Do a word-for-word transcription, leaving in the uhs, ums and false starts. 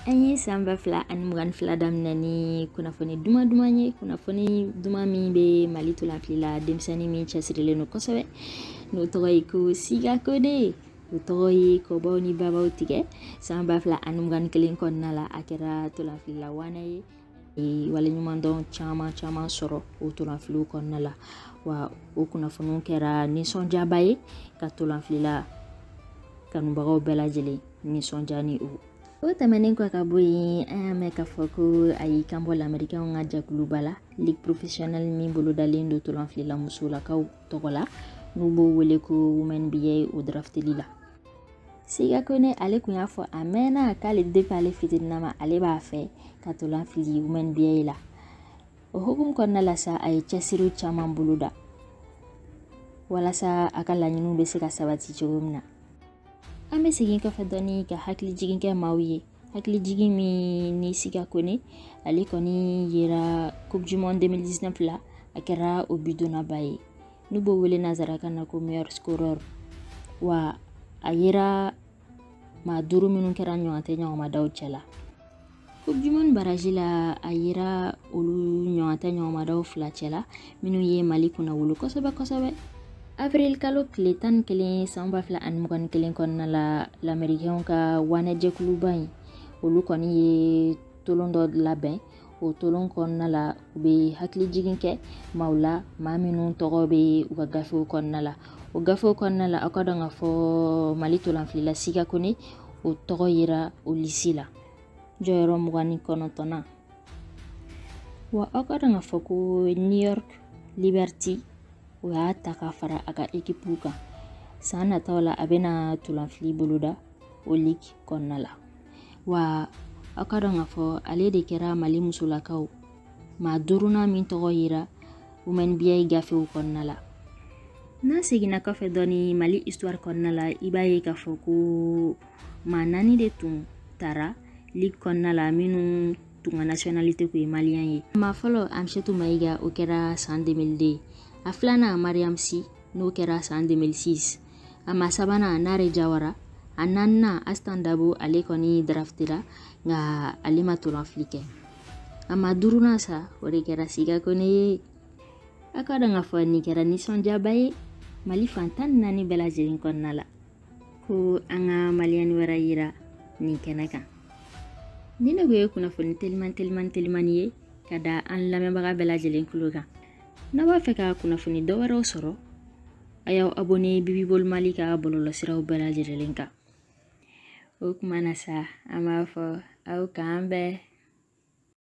Anyi samba fla animgan fla damnani kuna foni duma duma nye kuna foni duma mi be Mali tulanfila demsani mi chasrile no kosobe no toyi ku siga kode no toyi ko bawni babaw tige samba fla animgan kelin kon nala akera tulanfila wane e wala nyuma don chama chama soro o tulanfilu kon nala wa o kuna fonu kera ni sonja baye ka tulanfila kanu bagaw belajele ni sonja ni o o tamanin kwa kabuyi ayame kafoku ayi kambo l'Américain nga jakulu bala ligue professionnelle mi bolo dalen do tulanfila musula kaw togola nubo wele ko women biye o draft lila siga kone ale kunya fo amena kale depale fitinama ale ba fe ka tulanfili women biye la o hukum konna la sa ay chasiru chama buluda wala sa akala nyinu be se ka sabati chogumna ame sigin ka fadoni ka hakli jigin ke mawiye hakli jigin mi ni siga kone ali koni yera coupe du monde deux mille dix-neuf la akera obidona baye nubo wele nazara kana ko meilleur scoreur wa ayera ma duru minun kera nyante nyoma daw chela coupe du monde barrage la ayera olu nyante nyoma daw fla chela minu ye Mali kuna wulu kosobe kosobe avril kalo kletan kelen samba fla an mugan kelen kon la l'américain ka wane je klubai olu koni ye tolondo labin o tolon kon la be hakli jigin ke maula maminu togo be uga gafu kon la o gafu kon la akoda nga fo Mali tulanfila siga koni o togo yira o lisila joyro mugani kono tona wa akoda nga fo ko New York Liberty wa taka fara aga ekipuka sana tawla abena tulanfili buluda o lig konnala wa akada nga fo ale de kera Mali musula kaw ma duruna min togo yira women biya gafe konnala na sigina ka fe doni Mali histoire konnala ibaye ka fo ko manani de tun tara lig konnala minu tunga nationalité ko malien yi ma folo amchetou maiga o kera deux mille deux aflana Mariam Sy no kera en deux mille six ama sabana nare jawara ananna astandabo ale koni draftira nga alima tulanflike ama duruna sa ore kera siga koni akada nga fani kera ni sonja baye Mali fantan nani bela jerin konnala ko anga malian wara yira ni kenaka nina goye kuna foni telman telman telman ye kada an lame baga bela jerin kuluga na ba feka kuna funi do waro soro ayaw abonné Bibi Bol Mali ka bolo siraw bela jerelenka o kuma na sa ama fo aw kambe